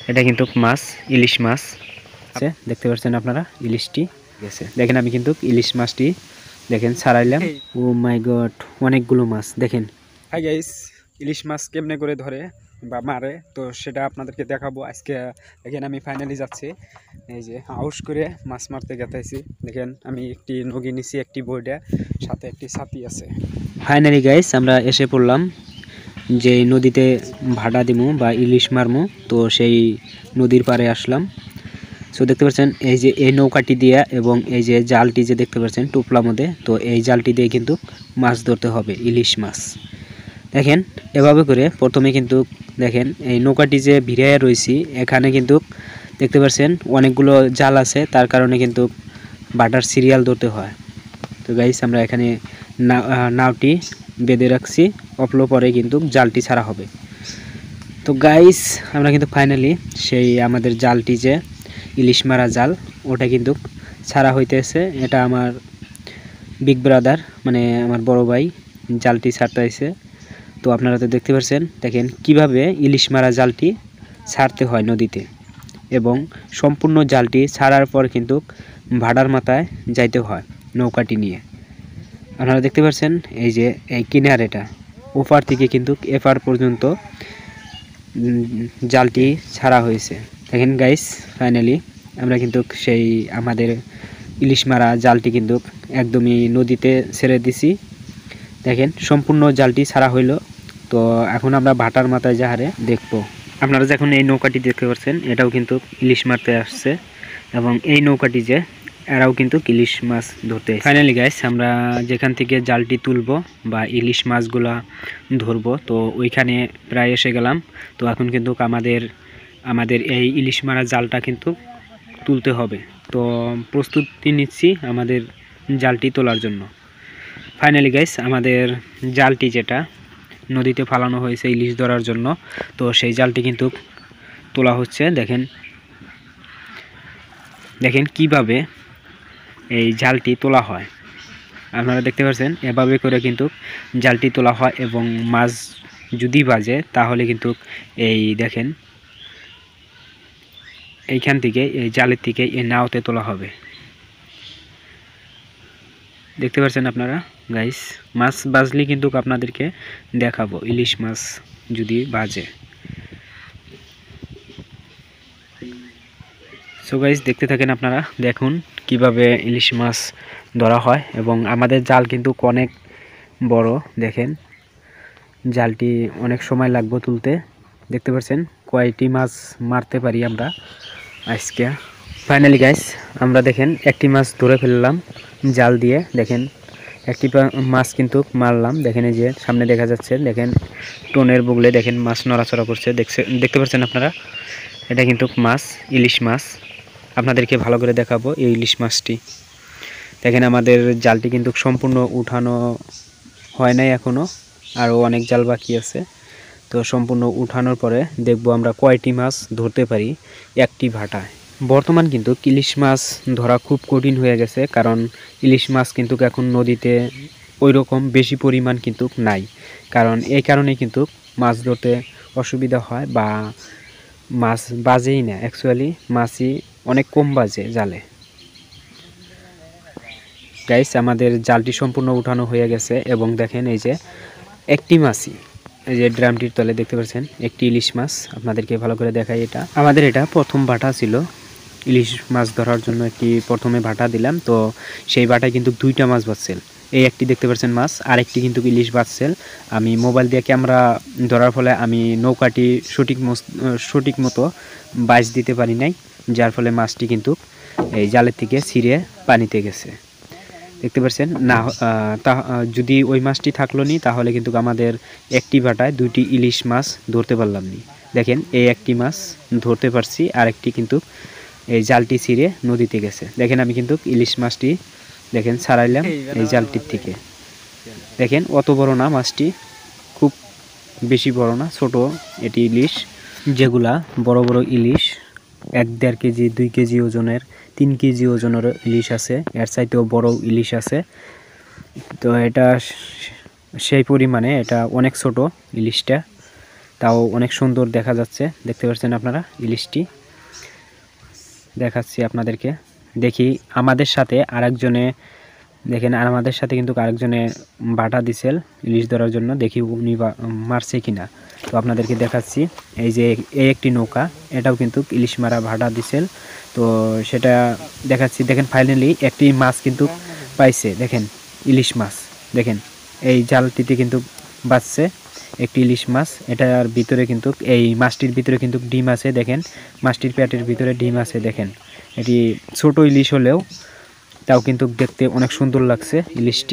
এটা কিন্তু মাছ, ইলিশ মাছ আছে, দেখতে পাচ্ছেন আপনারা ইলিশটি গেছে। দেখেন আমি কিন্তু ইলিশ মাছটি দেখেন ছাড়াইলাম। ও মাই গড, অনেকগুলো মাছ দেখেন। হাই গাইস, ইলিশ মাছ কেমনে করে ধরে বা মারে তো সেটা আপনাদেরকে দেখাবো আজকে। দেখেন আমি ফাইনালি যাচ্ছি, এই যে হাউস করে মাছ মারতে গেতেছি। দেখেন আমি একটি নগি নিছি, একটি বইডা, সাথে একটি ছাতি আছে। ফাইনালি গাইস আমরা এসে পড়লাম যে নদীতে ভাড়া দিমু বা ইলিশ মারমু, তো সেই নদীর পাড়ে আসলাম। সো দেখতে পাচ্ছেন এই যে এই নৌকাটি দিয়ে এবং এই যে জালটি যে দেখতে পাচ্ছেন টোপলার মধ্যে, তো এই জালটি দিয়ে কিন্তু মাছ ধরতে হবে ইলিশ মাছ। দেখেন এভাবে করে প্রথমে কিন্তু দেখেন এই নৌকাটি যে ভিড়াইয়া রয়েছি, এখানে কিন্তু দেখতে পাচ্ছেন অনেকগুলো জাল আছে, তার কারণে কিন্তু বাটার সিরিয়াল ধরতে হয়। তো গাইস আমরা এখানে নাওটি বেঁধে রাখছি, অপলো পরে কিন্তু জালটি ছাড়া হবে। তো গাইস আমরা কিন্তু ফাইনালি সেই আমাদের জালটি যে ইলিশ মারা জাল, ওটা কিন্তু ছাড়া হইতেছে। এটা আমার বিগ ব্রাদার মানে আমার বড় ভাই জালটি ছাড়তেছে। তো আপনারা তো দেখতে পাচ্ছেন, দেখেন কিভাবে ইলিশ মারা জালটি ছাড়তে হয় নদীতে, এবং সম্পূর্ণ জালটি ছাড়ার পর কিন্তু ভাড়ার মাথায় যাইতে হয় নৌকাটি নিয়ে। আপনারা দেখতে পাচ্ছেন এই যে এই কিনার, এটা ওপার থেকে কিন্তু এপার পর্যন্ত জালটি ছাড়া হয়েছে। দেখেন গাইস ফাইনালি আমরা কিন্তু সেই আমাদের ইলিশ মারা জালটি কিন্তু একদমই নদীতে ছেড়ে দিছি। দেখেন সম্পূর্ণ জালটি ছাড়া হইল। তো এখন আমরা ভাটার মাথায় যাহারে দেখবো। আপনারা যখন এই নৌকাটি দেখতে পাচ্ছেন, এটাও কিন্তু ইলিশ মারতে আসছে, এবং এই নৌকাটি যে এরাও কিন্তু ইলিশ মাছ ধরতে। ফাইনালি গাইস আমরা যেখান থেকে জালটি তুলবো বা ইলিশ মাছগুলা ধরবো, তো ওইখানে প্রায় এসে গেলাম। তো এখন কিন্তু আমাদের এই ইলিশ মারা জালটা কিন্তু তুলতে হবে। তো প্রস্তুতি নিচ্ছি আমাদের জালটি তোলার জন্য। ফাইনালি গাইস আমাদের জালটি যেটা নদীতে ফালানো হয়েছে ইলিশ ধরার জন্য, তো সেই জালটি কিন্তু তোলা হচ্ছে। দেখেন দেখেন কিভাবে এই জালটি তোলা হয়। আপনারা দেখতে পাচ্ছেন এভাবে করে কিন্তু জালটি তোলা হয়, এবং মাছ যদি বাজে তাহলে কিন্তু এই দেখেন এইখান থেকে এই জালের থেকে এই নাওতে তোলা হবে। দেখতে পাচ্ছেন আপনারা গাইস, মাছ বাজলে কিন্তু আপনাদেরকে দেখাবো ইলিশ মাছ যদি বাজে। সো গাইস দেখতে থাকেন আপনারা, দেখুন কিভাবে ইলিশ মাছ ধরা হয়, এবং আমাদের জাল কিন্তু অনেক বড়। দেখেন জালটি অনেক সময় লাগবে তুলতে। দেখতে পাচ্ছেন কয়টি মাছ মারতে পারি আমরা আজকে। ফাইনালি গাইস আমরা দেখেন একটি মাছ ধরে ফেললাম জাল দিয়ে। দেখেন একটি মাছ কিন্তু মারলাম। দেখেন এই যে সামনে দেখা যাচ্ছে, দেখেন টোনের বুগলে দেখেন মাছ নড়াচড়া করছে, দেখতে পাচ্ছেন আপনারা। এটা কিন্তু মাছ, ইলিশ মাছ। আপনাদেরকে ভালো করে দেখাবো এই ইলিশ মাছটি। দেখেন আমাদের জালটি কিন্তু সম্পূর্ণ উঠানো হয় নাই এখনো, আরও অনেক জাল বাকি আছে। তো সম্পূর্ণ উঠানোর পরে দেখবো আমরা কয়টি মাছ ধরতে পারি একটি ভাটায়। বর্তমান কিন্তু ইলিশ মাছ ধরা খুব কঠিন হয়ে গেছে, কারণ ইলিশ মাছ কিন্তু এখন নদীতে ওই রকম বেশি পরিমাণ কিন্তু নাই। কারণ এই কারণে কিন্তু মাছ ধরতে অসুবিধা হয়, বা মাছ বাজেই না, অ্যাকচুয়ালি মাছই অনেক কম বাজে জালে। গাইস আমাদের জালটি সম্পূর্ণ উঠানো হয়ে গেছে, এবং দেখেন এই যে একটি মাছই, এই যে ড্রামটির তলে দেখতে পাচ্ছেন একটি ইলিশ মাছ। আপনাদেরকে ভালো করে দেখাই, এটা আমাদের এটা প্রথম ভাটা ছিল ইলিশ মাছ ধরার জন্য। একটি প্রথমে ভাটা দিলাম, তো সেই ভাটায় কিন্তু দুইটা মাছ বাজছিল। এই একটি দেখতে পাচ্ছেন মাছ, আর একটি কিন্তু ইলিশ বাজছিল। আমি মোবাইল দিয়ে ক্যামেরা ধরার ফলে আমি নৌকাটি সঠিক মতো বাইচ দিতে পারি নাই, যার ফলে মাছটি কিন্তু এই জালের থেকে ছিঁড়ে পানিতে গেছে। দেখতে পাচ্ছেন না, যদি ওই মাছটি থাকলো নি তাহলে কিন্তু আমাদের একটি ভাটায় দুইটি ইলিশ মাছ ধরতে পারলাম নি। দেখেন এই একটি মাছ ধরতে পারছি, আর একটি কিন্তু এই জালটি ছিঁড়ে নদীতে গেছে। দেখেন আমি কিন্তু ইলিশ মাছটি দেখেন ছাড়াইলাম এই জালটির থেকে। দেখেন অত বড় না মাছটি, খুব বেশি বড় না, ছোট এটি ইলিশ। যেগুলা বড় বড় ইলিশ 1-1.5 কেজি 2 কেজি ওজনের 3 কেজি ওজনের ইলিশ আছে, এর চাইতেও বড় ইলিশ আছে। তো এটা সেই পরিমাণে এটা অনেক ছোট ইলিশটা। তাও অনেক সুন্দর দেখা যাচ্ছে। দেখতে পাচ্ছেন আপনারা ইলিশটি দেখাচ্ছি আপনাদেরকে। দেখি আমাদের সাথে আরেকজনে দেখেন, আর আমাদের সাথে কিন্তু আরেকজনে বাটা দিছিল ইলিশ ধরার জন্য, দেখি উনি মারছে কিনা। তো আপনাদেরকে দেখাচ্ছি, এই যে এই একটি নৌকা, এটাও কিন্তু ইলিশ মারা ভাটা দিছিল, তো সেটা দেখাচ্ছি। দেখেন ফাইনালি একটি মাছ কিন্তু পাইছে, দেখেন ইলিশ মাছ। দেখেন এই জালটিতে কিন্তু বাঁচছে একটি ইলিশ মাছ। এটার ভিতরে কিন্তু এই মাছটির ভিতরে কিন্তু ডিম আছে। দেখেন মাছটির পেটের ভিতরে ডিম আছে। দেখেন এটি ছোট ইলিশ হলেও তাও কিন্তু দেখতে অনেক সুন্দর লাগছে ইলিশটি।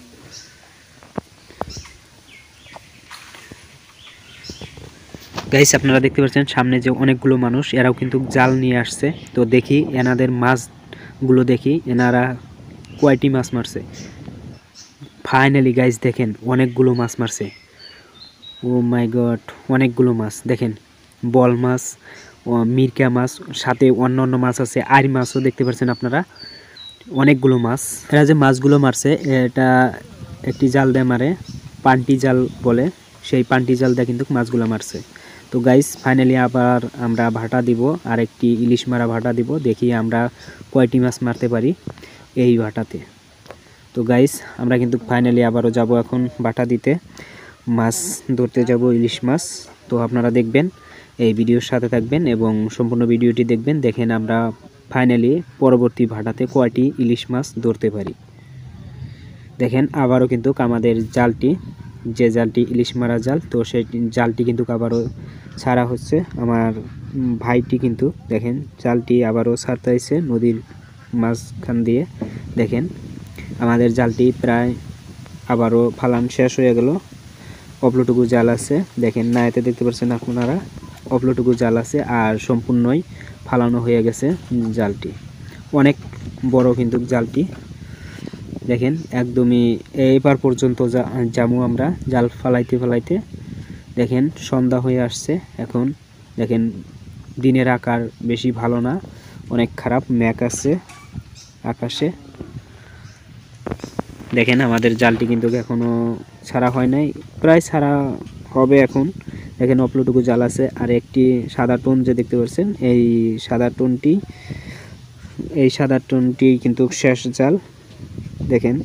গাইস আপনারা দেখতে পাচ্ছেন সামনে যে অনেকগুলো মানুষ, এরাও কিন্তু জাল নিয়ে আসছে। তো দেখি এনাদের মাছগুলো, দেখি এনারা কয়টি মাছ মারছে। ফাইনালি গাইস দেখেন অনেকগুলো মাছ মারছে। ও মাই গড, অনেকগুলো মাছ। দেখেন বল মাছ, মিরকা মাছ, সাথে অন্য অন্য মাছ আছে, আর মাছও দেখতে পাচ্ছেন আপনারা, অনেকগুলো মাছ। এরা যে মাছগুলো মারছে এটা একটি জাল দিয়ে মারে, পান্টি জাল বলে, সেই পান্টি জাল দিয়ে কিন্তু মাছগুলো মারছে। তো গাইস ফাইনালি আবার আমরা ভাটা দিব, আর একটি ইলিশ মারা ভাটা দিব, দেখি আমরা কয়টি মাছ মারতে পারি এই ভাটাতে। তো গাইস আমরা কিন্তু ফাইনালি আবারও যাব এখন ভাটা দিতে, মাছ ধরতে যাব ইলিশ মাছ। তো আপনারা দেখবেন, এই ভিডিওর সাথে থাকবেন এবং সম্পূর্ণ ভিডিওটি দেখবেন। দেখেন আমরা ফাইনালি পরবর্তী ভাটাতে কয়টি ইলিশ মাছ ধরতে পারি। দেখেন আবারও কিন্তু আমাদের জালটি, যে জালটি ইলিশ মারা জাল, তো সেই জালটি কিন্তু আবারও ছাড়া হচ্ছে। আমার ভাইটি কিন্তু দেখেন জালটি আবারও ছাড়তে হয়েছে নদীর মাঝখান দিয়ে। দেখেন আমাদের জালটি প্রায় আবারও ফালান শেষ হয়ে গেল। অপলোটুকু জাল আছে, দেখেন না এতে দেখতে পাচ্ছেন আপনারা, অপলোটুকু জাল আছে, আর সম্পূর্ণই ফালানো হয়ে গেছে জালটি। অনেক বড় কিন্তু জালটি, দেখেন একদমই এইবার পর্যন্ত যাবো আমরা জাল ফালাইতে ফালাইতে। দেখেন সন্ধ্যা হয়ে আসছে এখন। দেখেন দিনের আকার বেশি ভালো না, অনেক খারাপ, মেঘ আছে আকাশে। দেখেন আমাদের জালটি কিন্তু এখনো ছাড়া হয় নাই, প্রায় ছাড়া হবে এখন। দেখেন অপলোটুকু জাল আছে, আর একটি সাদা টোন যে দেখতে পাচ্ছেন, এই সাদা টোনটি কিন্তু শেষ জাল। দেখেন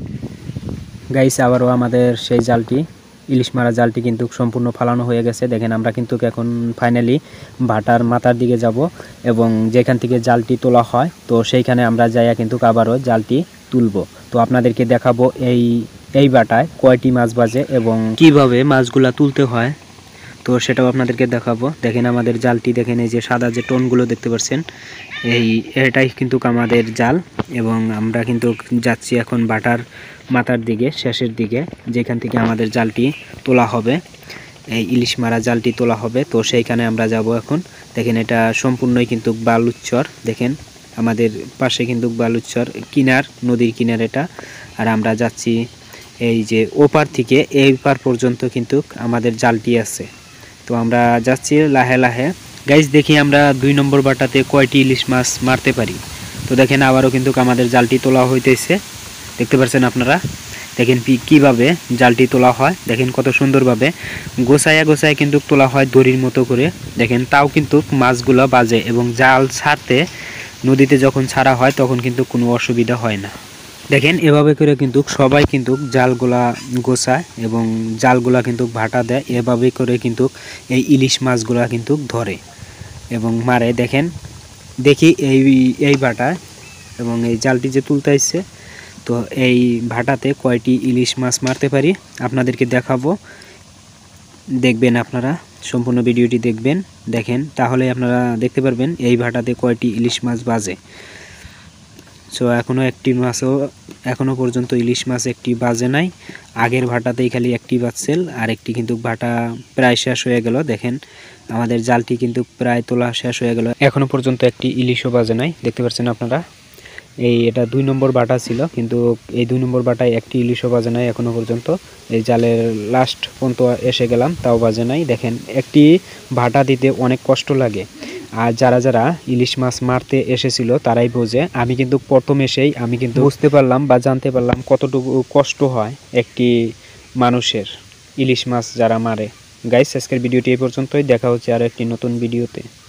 গাইস আবারও আমাদের সেই জালটি, ইলিশ মারা জালটি কিন্তু সম্পূর্ণ ফালানো হয়ে গেছে। দেখেন আমরা কিন্তু এখন ফাইনালি ভাটার মাথার দিকে যাব, এবং যেখান থেকে জালটি তোলা হয় তো সেইখানে আমরা যাইয়া কিন্তু আবারও জালটি তুলব। তো আপনাদেরকে দেখাবো এই ভাটায় কয়টি মাছ বাজে এবং কিভাবে মাছগুলা তুলতে হয়, তো সেটাও আপনাদেরকে দেখাবো। দেখেন আমাদের জালটি, দেখেন এই যে সাদা যে টোনগুলো দেখতে পাচ্ছেন, এটাই কিন্তু আমাদের জাল। এবং আমরা কিন্তু যাচ্ছি এখন ভাটার মাথার দিকে, শেষের দিকে, যেখান থেকে আমাদের জালটি তোলা হবে, এই ইলিশ মারা জালটি তোলা হবে। তো সেইখানে আমরা যাব এখন। দেখেন এটা সম্পূর্ণই কিন্তু বালুচর, দেখেন আমাদের পাশে কিন্তু বালুচর কিনার, নদীর কিনার এটা। আর আমরা যাচ্ছি এই যে ওপার থেকে এই পার পর্যন্ত কিন্তু আমাদের জালটি আছে। তো আমরা যাচ্ছি লাহে লাহে। গাইজ দেখি আমরা 2 নম্বর বাটাতে কয়টি ইলিশ মাছ মারতে পারি। তো দেখেন আবারও কিন্তু আমাদের জালটি তোলা হইতেছে, দেখতে পাচ্ছেন আপনারা। দেখেন কিভাবে জালটি তোলা হয়, দেখেন কত সুন্দরভাবে গোছায়া গোছায় কিন্তু তোলা হয় দড়ির মতো করে। দেখেন তাও কিন্তু মাছগুলো বাজে, এবং জাল ছাড়তে নদীতে যখন ছাড়া হয় তখন কিন্তু কোনো অসুবিধা হয় না। দেখেন এভাবে করে কিন্তু সবাই কিন্তু জালগুলা গোছায় এবং জালগুলা কিন্তু ভাটা দেয়, এভাবে করে কিন্তু এই ইলিশ মাছগুলা কিন্তু ধরে এবং মারে। দেখেন দেখি এই ভাটায় এবং এই জালটি যে তুলতে আসছে, তো এই ভাটাতে কয়টি ইলিশ মাছ মারতে পারি আপনাদেরকে দেখাবো। দেখবেন আপনারা সম্পূর্ণ ভিডিওটি দেখবেন। দেখেন তাহলে আপনারা দেখতে পারবেন এই ভাটাতে কয়টি ইলিশ মাছ বাজে। সো এখনো পর্যন্ত ইলিশ মাছ একটি বাজে নাই। আগের ভাটাতেই খালি একটি বাজছিল, আর একটি কিন্তু ভাটা প্রায় শেষ হয়ে গেল। দেখেন আমাদের জালটি কিন্তু প্রায় তোলা শেষ হয়ে গেল, এখনো পর্যন্ত একটি ইলিশও বাজে নাই, দেখতে পাচ্ছেন আপনারা। এটা 2 নম্বর বাটা ছিল, কিন্তু এই 2 নম্বর বাটায় একটি ইলিশও বাজে নাই এখনো পর্যন্ত। এই জালের লাস্ট পর্যন্ত এসে গেলাম, তাও বাজে নাই। দেখেন একটি ভাটা দিতে অনেক কষ্ট লাগে, আর যারা যারা ইলিশ মাছ মারতে এসেছিল তারাই বোঝে। আমি কিন্তু প্রথম এসেই আমি কিন্তু বুঝতে পারলাম বা জানতে পারলাম কতটুকু কষ্ট হয় একটি মানুষের ইলিশ মাছ যারা মারে। গাইস আজকের ভিডিওটি এই পর্যন্তই, দেখা হচ্ছে আরো একটি নতুন ভিডিওতে।